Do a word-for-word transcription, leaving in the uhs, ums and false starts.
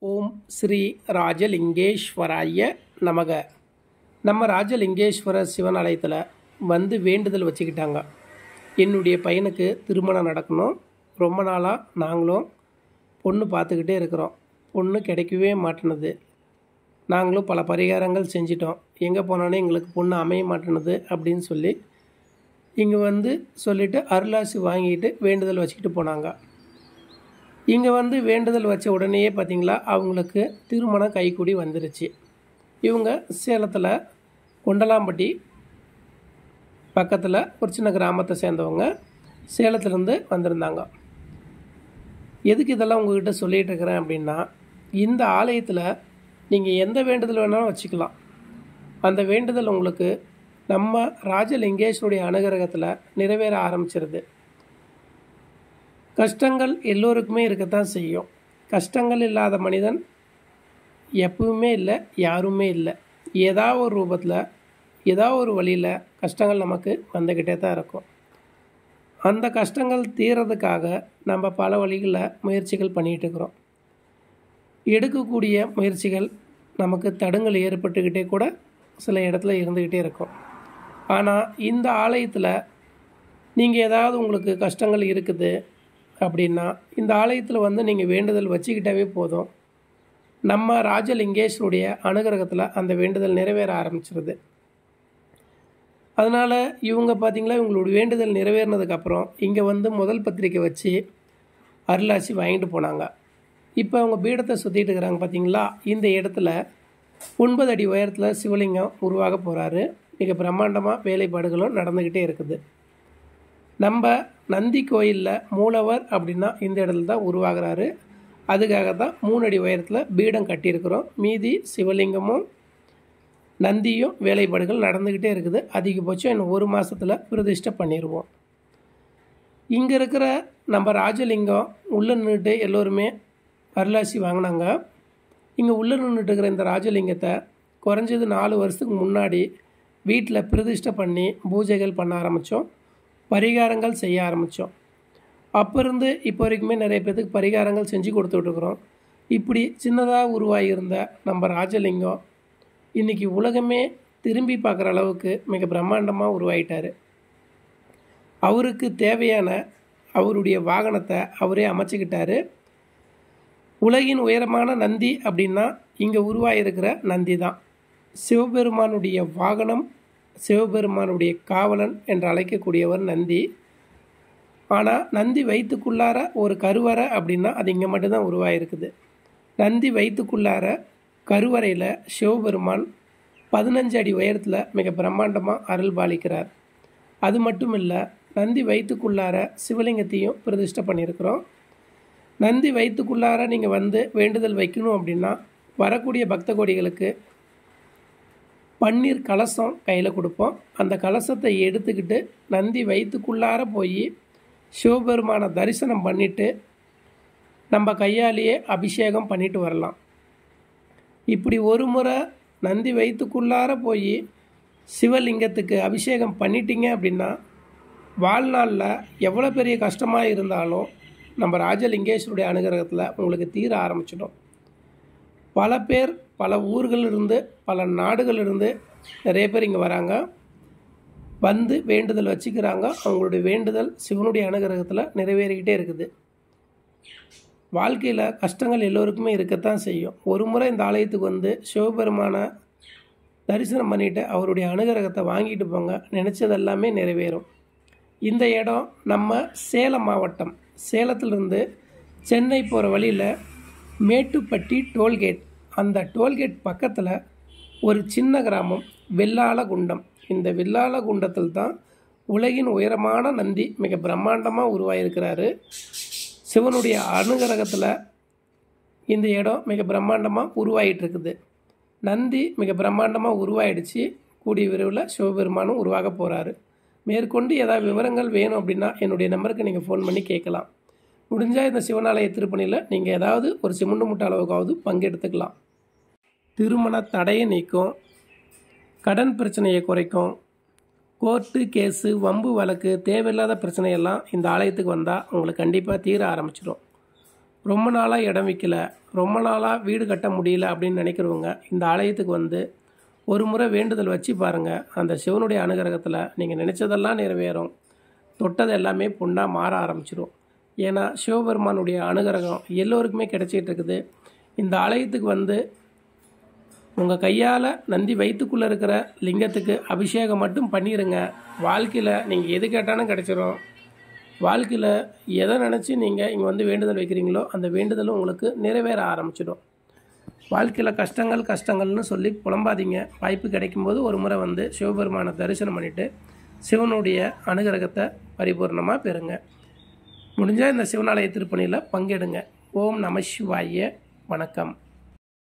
ஓம் ஸ்ரீ ராஜலிங்கேஸ்வராய நமக. நம்ம ராஜலிங்கேஸ்வரர் சிவன் ஆலயத்தில் வந்து வேண்டுதல் வச்சுக்கிட்டாங்க. என்னுடைய பையனுக்கு திருமணம் நடக்கணும். ரொம்ப நாளாக நாங்களும் பொண்ணு பார்த்துக்கிட்டே இருக்கிறோம். பொண்ணு கிடைக்கவே மாட்டேனுது. நாங்களும் பல பரிகாரங்கள் செஞ்சிட்டோம். எங்கே போனாலும் எங்களுக்கு பொண்ணு அமைய மாட்டேனுது அப்படின்னு சொல்லி இங்கே வந்து சொல்லிவிட்டு அருளாசி வாங்கிட்டு வேண்டுதல் வச்சுக்கிட்டு போனாங்க. இங்கே வந்து வேண்டுதல் வச்ச உடனேயே பார்த்திங்களா அவங்களுக்கு திருமணம் கைக்கூடி வந்துருச்சு. இவங்க சேலத்தில் கொண்டலாம்பட்டி பக்கத்தில் ஒரு சின்ன கிராமத்தை சேர்ந்தவங்க சேலத்துலேருந்து வந்திருந்தாங்க. எதுக்கு இதெல்லாம் உங்கள்கிட்ட சொல்லிகிட்டு இருக்கிறேன் அப்படின்னா, இந்த ஆலயத்தில் நீங்கள் எந்த வேண்டுதல் வேணாலும் வச்சுக்கலாம். அந்த வேண்டுதல் உங்களுக்கு நம்ம ராஜலிங்கேஸ்வருடைய அனுகிரகத்தில் நிறைவேற ஆரம்பிச்சிருது. கஷ்டங்கள் எல்லோருக்குமே இருக்கத்தான் செய்யும். கஷ்டங்கள் இல்லாத மனிதன் எப்பவுமே இல்லை, யாருமே இல்லை. ஏதாவது ஒரு ரூபத்தில் ஏதாவது ஒரு வழியில் கஷ்டங்கள் நமக்கு வந்துக்கிட்டே தான் இருக்கும். அந்த கஷ்டங்கள் தீர்றதுக்காக நம்ம பல வழிகளில் முயற்சிகள் பண்ணிகிட்டு இருக்கிறோம். எடுக்கக்கூடிய முயற்சிகள் நமக்கு தடங்கள் ஏற்பட்டுக்கிட்டே கூட சில இடத்துல இருந்துக்கிட்டே இருக்கும். ஆனால் இந்த ஆலயத்தில் நீங்கள் ஏதாவது உங்களுக்கு கஷ்டங்கள் இருக்குது அப்படின்னா இந்த ஆலயத்தில் வந்து நீங்கள் வேண்டுதல் வச்சுக்கிட்டாவே போதும். நம்ம ராஜலிங்கேஸ்வருடைய அனுகிரகத்தில் அந்த வேண்டுதல் நிறைவேற ஆரம்பிச்சிருது. அதனால் இவங்க பார்த்திங்களா இவங்களுடைய வேண்டுதல் நிறைவேறினதுக்கப்புறம் இங்கே வந்து முதல் பத்திரிக்கை வச்சு அருளாசி வாங்கிட்டு போனாங்க. இப்போ அவங்க பீடத்தை சுற்றிட்டு இருக்கிறாங்க. பார்த்திங்களா இந்த இடத்துல ஒன்பது அடி உயரத்தில் சிவலிங்கம் உருவாக போகிறாரு. மிக பிரம்மாண்டமாக வேலைப்பாடுகளும் நடந்துக்கிட்டே இருக்குது. நம்ம நந்தி கோயிலில் மூலவர் அப்படின்னா இந்த இடத்துல தான் உருவாகிறாரு. அதுக்காக தான் மூணு அடி உயரத்தில் பீடம் கட்டியிருக்கிறோம். மீதி சிவலிங்கமும் நந்தியும் வேலைப்பாடுகள் நடந்துக்கிட்டே இருக்குது. அதிகபட்சம் இன்னும் ஒரு மாதத்தில் பிரதிஷ்டை பண்ணிடுவோம். இங்கே இருக்கிற நம்ம ராஜலிங்கம் உள்ளே நின்றுட்டு எல்லோருமே அருளாசி வாங்கினாங்க. இங்கே உள்ளே நின்றுட்டு இருக்கிற இந்த ராஜலிங்கத்தை குறைஞ்சது நாலு வருஷத்துக்கு முன்னாடி வீட்டில் பிரதிஷ்டை பண்ணி பூஜைகள் பண்ண ஆரம்பித்தோம். பரிகாரங்கள் செய்ய ஆரம்பித்தோம். அப்போ இருந்து இப்போ வரைக்குமே நிறைய பேருக்கு பரிகாரங்கள் செஞ்சு கொடுத்துட்ருக்குறோம். இப்படி சின்னதாக உருவாகியிருந்த நம்ம ராஜலிங்கம் இன்றைக்கி உலகமே திரும்பி பார்க்குற அளவுக்கு மிக பிரம்மாண்டமாக உருவாகிட்டார். அவருக்கு தேவையான அவருடைய வாகனத்தை அவரே அமைச்சிக்கிட்டார். உலகின் உயரமான நந்தி அப்படின்னா இங்கே உருவாகியிருக்கிற நந்தி தான். சிவபெருமானுடைய வாகனம், சிவபெருமானுடைய காவலன் என்று அழைக்கக்கூடியவர் நந்தி. ஆனால் நந்தி வயிற்றுக்குள்ளார ஒரு கருவறை அப்படின்னா அது இங்கே மட்டும்தான் உருவாகிருக்குது. நந்தி வயிற்றுக்குள்ளார கருவறையில் சிவபெருமான் பதினஞ்சு அடி உயரத்தில் மிக பிரம்மாண்டமாக அருள் பாலிக்கிறார். அது மட்டும் இல்லை, நந்தி வயிற்றுக்குள்ளார சிவலிங்கத்தையும் பிரதிஷ்டை பண்ணியிருக்கிறோம். நந்தி வயிற்றுக்குள்ளார நீங்கள் வந்து வேண்டுதல் வைக்கணும் அப்படின்னா வரக்கூடிய பக்த கோடிகளுக்கு பன்னீர் கலசம் கையில் கொடுப்போம். அந்த கலசத்தை எடுத்துக்கிட்டு நந்தி வயிற்றுக்குள்ளார போய் சிவபெருமான தரிசனம் பண்ணிவிட்டு நம்ம கையாலேயே அபிஷேகம் பண்ணிட்டு வரலாம். இப்படி ஒரு முறை நந்தி வயிற்றுக்குள்ளார போய் சிவலிங்கத்துக்கு அபிஷேகம் பண்ணிட்டீங்க அப்படின்னா வாழ்நாளில் எவ்வளோ பெரிய கஷ்டமாக இருந்தாலும் நம்ம ராஜலிங்கேஸ்வருடைய அனுகிரகத்தில் உங்களுக்கு தீர ஆரம்பிச்சிடும். பல பேர் பல ஊர்களிலிருந்து பல நாடுகளிலிருந்து நிறைய பேர் இங்கே வராங்க. வந்து வேண்டுதல் வச்சுக்கிறாங்க. அவங்களுடைய வேண்டுதல் சிவனுடைய அனுகிரகத்தில் நிறைவேறிக்கிட்டே இருக்குது. வாழ்க்கையில் கஷ்டங்கள் எல்லோருக்குமே இருக்கத்தான் செய்யும். ஒரு முறை இந்த ஆலயத்துக்கு வந்து சிவபெருமான தரிசனம் பண்ணிவிட்டு அவருடைய அனுகிரகத்தை வாங்கிட்டு போங்க. நினச்சதெல்லாமே நிறைவேறும். இந்த இடம் நம்ம சேலம் மாவட்டம். சேலத்திலிருந்து சென்னை போகிற வழியில் மேட்டுப்பட்டி டோல்கேட், அந்த டோல்கேட் பக்கத்தில் ஒரு சின்ன கிராமம் வெள்ளாளகுண்டம். இந்த வெள்ளாளகுண்டத்தில் தான் உலகின் உயரமான நந்தி மிக பிரம்மாண்டமாக உருவாகியிருக்கிறாரு. சிவனுடைய அனுகிரகத்தில் இந்த இடம் மிக பிரம்மாண்டமாக உருவாகிட்டுருக்குது. நந்தி மிக பிரம்மாண்டமாக உருவாயிடுச்சு. கூடிய விரைவில் சிவபெருமானும் உருவாக போகிறாரு. மேற்கொண்டு ஏதாவது விவரங்கள் வேணும் அப்படின்னா என்னுடைய நம்பருக்கு நீங்கள் ஃபோன் பண்ணி கேட்கலாம். முடிஞ்சால் இந்த சிவனாலய திருப்பணியில் நீங்கள் ஏதாவது ஒரு சிமுண்டு முட்டை அளவுக்காவது பங்கெடுத்துக்கலாம். திருமண தடையை நீக்கும், கடன் பிரச்சனையை குறைக்கும், கோர்ட்டு கேஸு வம்பு வழக்கு தேவையில்லாத பிரச்சனையெல்லாம் இந்த ஆலயத்துக்கு வந்தால் உங்களுக்கு கண்டிப்பாக தீர ஆரம்பிச்சிடும். ரொம்ப நாளாக இடம் விற்கல, ரொம்ப நாளாக வீடு கட்ட முடியல அப்படின்னு நினைக்கிறவங்க இந்த ஆலயத்துக்கு வந்து ஒரு முறை வேண்டுதல் வச்சு பாருங்கள். அந்த சிவனுடைய அனுகிரகத்தில் நீங்கள் நினச்சதெல்லாம் நிறைவேறும். தொட்டது எல்லாமே பொண்ணாக மாற ஆரம்பிச்சிடும். ஏன்னா சிவபெருமானுடைய அனுகிரகம் எல்லோருக்குமே கிடைச்சிட்டு இருக்குது. இந்த ஆலயத்துக்கு வந்து உங்கள் கையால் நந்தி வயிற்றுக்குள்ளே இருக்கிற லிங்கத்துக்கு அபிஷேகம் மட்டும் பண்ணிடுங்க. வாழ்க்கையில் நீங்கள் எது கேட்டாலும் கிடைச்சிரும். வாழ்க்கையில் எதை நினச்சி நீங்கள் இங்கே வந்து வேண்டுதல் வைக்கிறீங்களோ அந்த வேண்டுதலும் உங்களுக்கு நிறைவேற ஆரம்பிச்சிடும். வாழ்க்கையில் கஷ்டங்கள் கஷ்டங்கள்னு சொல்லி புலம்பாதீங்க. வாய்ப்பு கிடைக்கும்போது ஒரு முறை வந்து சிவபெருமானை தரிசனம் பண்ணிவிட்டு சிவனுடைய அனுகிரகத்தை பரிபூர்ணமாக பெறுங்க. முடிஞ்சால் இந்த சிவனாலய திருப்பணியில் பங்கெடுங்க. ஓம் நம சிவாய. வணக்கம்.